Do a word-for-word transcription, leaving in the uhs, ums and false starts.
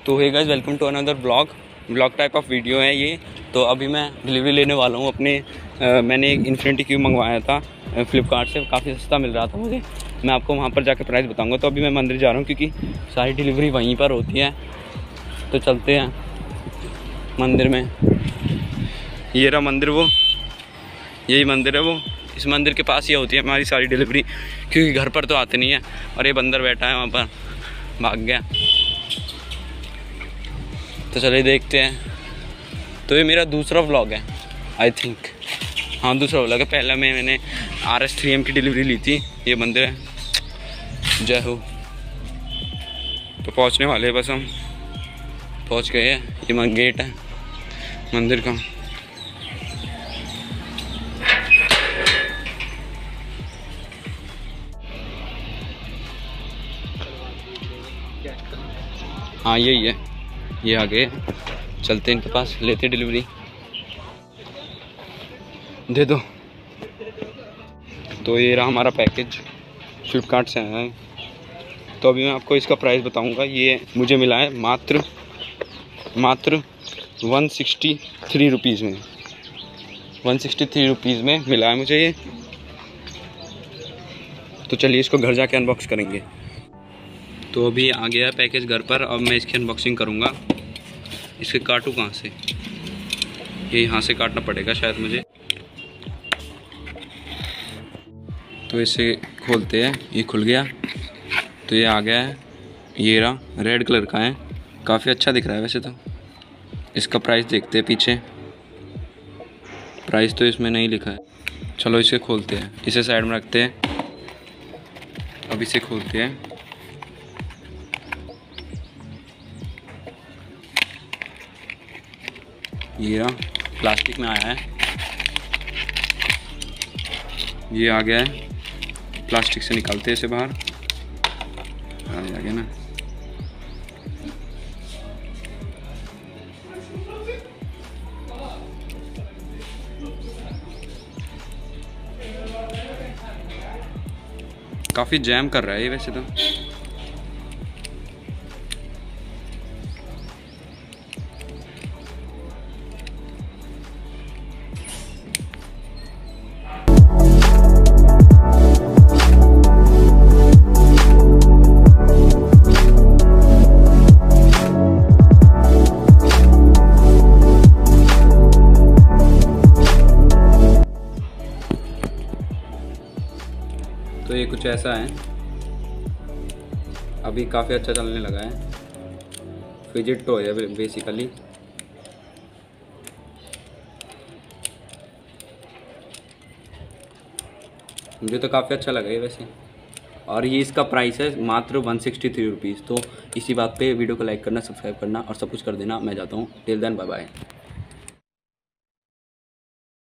तो hey guys, welcome to another blog blog type of video है ये। तो अभी मैं डिलीवरी लेने वाला हूँ अपने आ, मैंने एक इन्फिनिटी क्यूब मंगवाया था फ्लिपकार्ट से, काफ़ी सस्ता मिल रहा था मुझे। मैं आपको वहाँ पर जाकर प्राइस बताऊँगा। तो अभी मैं मंदिर जा रहा हूँ क्योंकि सारी डिलीवरी वहीं पर होती है। तो चलते हैं मंदिर में। ये रहा मंदिर, वो यही मंदिर है वो। इस मंदिर के पास ही होती है हमारी सारी डिलीवरी, क्योंकि घर पर तो आते नहीं है। और ये बंदर बैठा है वहाँ पर, भाग गया। तो चलिए देखते हैं। तो ये मेरा दूसरा व्लॉग है आई थिंक, हाँ दूसरा व्लॉग है। पहला में मैंने आर एस थ्री एम की डिलीवरी ली थी। ये मंदिर है, जय हो। तो पहुँचने वाले हैं, बस हम पहुँच गए हैं। ये गेट है मंदिर का। हाँ यही है, ये आ गए। चलते इनके पास, लेते डिलीवरी, दे दो। तो ये रहा हमारा पैकेज, फ्लिपकार्ट से आया है। तो अभी मैं आपको इसका प्राइस बताऊंगा। ये मुझे मिला है मात्र मात्र वन सिक्सटी थ्री रुपीज़ में वन सिक्सटी थ्री रुपीज़ में मिला है मुझे ये। तो चलिए इसको घर जाके अनबॉक्स करेंगे। तो अभी आ गया है पैकेज घर पर। अब मैं इसकी अनबॉक्सिंग करूँगा। इसे काटूँ कहाँ से? ये यहाँ से काटना पड़ेगा शायद मुझे। तो इसे खोलते हैं, ये खुल गया। तो ये आ गया है, ये रहा, रेड कलर का है, काफ़ी अच्छा दिख रहा है वैसे तो। इसका प्राइस देखते हैं पीछे। प्राइस तो इसमें नहीं लिखा है। चलो इसे खोलते हैं, इसे साइड में रखते हैं। अब इसे खोलते हैं। ये रहा, प्लास्टिक में आया है। ये आ गया है, प्लास्टिक से निकालते हैं इसे बाहर। आ गया ना। काफ़ी जैम कर रहा है ये वैसे तो। तो ये कुछ ऐसा है, अभी काफ़ी अच्छा चलने लगा है। फिजिट टॉय है बेसिकली। मुझे तो काफ़ी अच्छा लगा है वैसे। और ये इसका प्राइस है मात्र वन सिक्सटी थ्री रुपीज़। तो इसी बात पे वीडियो को लाइक करना, सब्सक्राइब करना और सब कुछ कर देना। मैं जाता हूँ, टिल देन बाय बाय।